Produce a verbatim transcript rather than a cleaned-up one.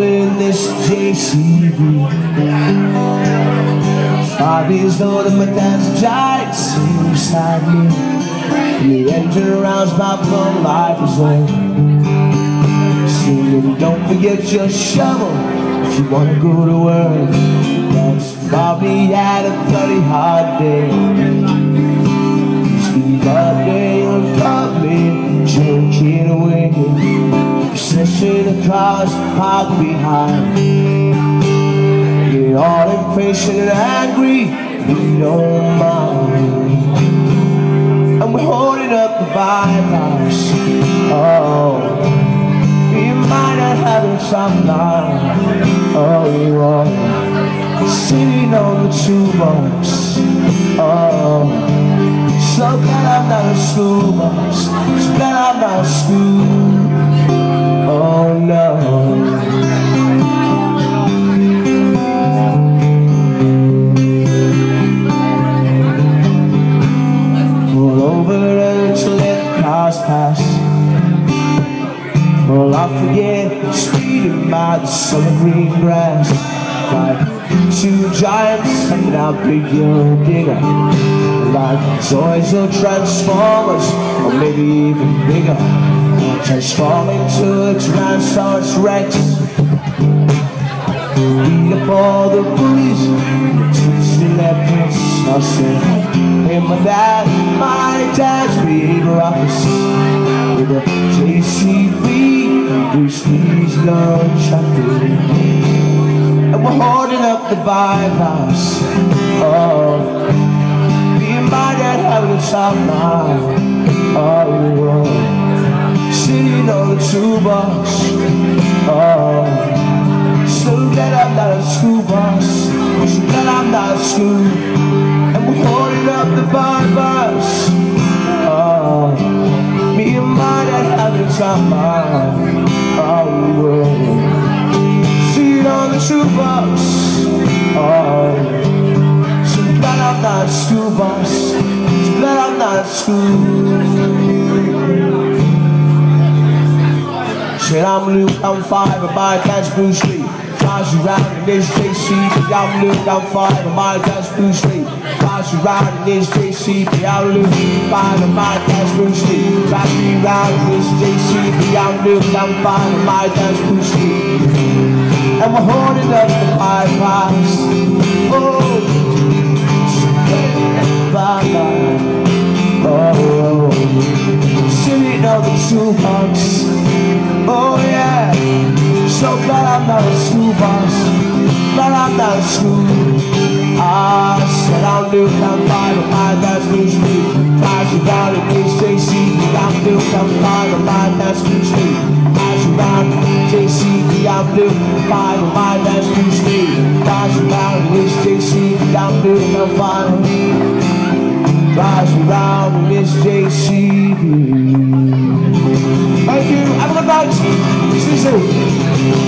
over in this J C B. Five years older, but that's a giant sitting beside me. The engine rounds my blood, life is over. Singing, don't forget your shovel if you wanna go to work. That's probably had a bloody hard day. Sweet birthday was lovely, joking away. Obsessing the cars parked behind. We're all impatient and angry, we don't mind. And we're holding up the bypass. Oh, we might not have it some night. Oh, we are sitting on the toolbox. Oh, so glad I'm not a school bus. So glad I'm not a school. Oh no. Pull over and to let the cars pass. Well, I forget speeding by the summer green grass. Like two giants hanging out big young digger. Like toys or transformers, or maybe even bigger. Transform into a Tyrannosaurus Rex. Beat up all the bullies, twisting their pits. I said, hey my dad, my dad's behavior office. With a J C B, Bruce Lee's lunch after. And we're holding up the bypass. Oh, me and my dad having a top night. Oh, sitting on the toolbox. Oh, so glad I'm not a school bus. So glad I'm not a school. And we're holding up the bypass. Oh, me and my dad having a time. Oh, we're sitting on the toolbox. Oh, so glad I'm not a school bus. So glad I'm not a school. Said I'm Luke, I'm five, and my dad's Bruce Lee. Flies you round in this J C B. I'm Luke, I'm five, and my dad's Bruce Lee. Flies you round in this J C B. I'm Luke, five, and my dad's Bruce Lee. Flies me round in this J C B. I'm Luke, I'm five, and my dad's Bruce Lee. And we're holding up the bypass. Oh, bye-bye. Oh, sitting on the toolbox. Oh yeah, so glad I'm not a school bus. Glad I'm not a school. I said I'm Luke, I'm five, and my dad's Bruce Lee. Flies around in this J C B. I'm Luke, I'm five, and my dad's Bruce Lee. Flies around in this J C B. I'm Luke, I'm five, and my dad's Bruce Lee. Flies around in this J C B. I'm Luke, I'm five. Flies around in this J C B. Thank you. Have a good night. See you soon.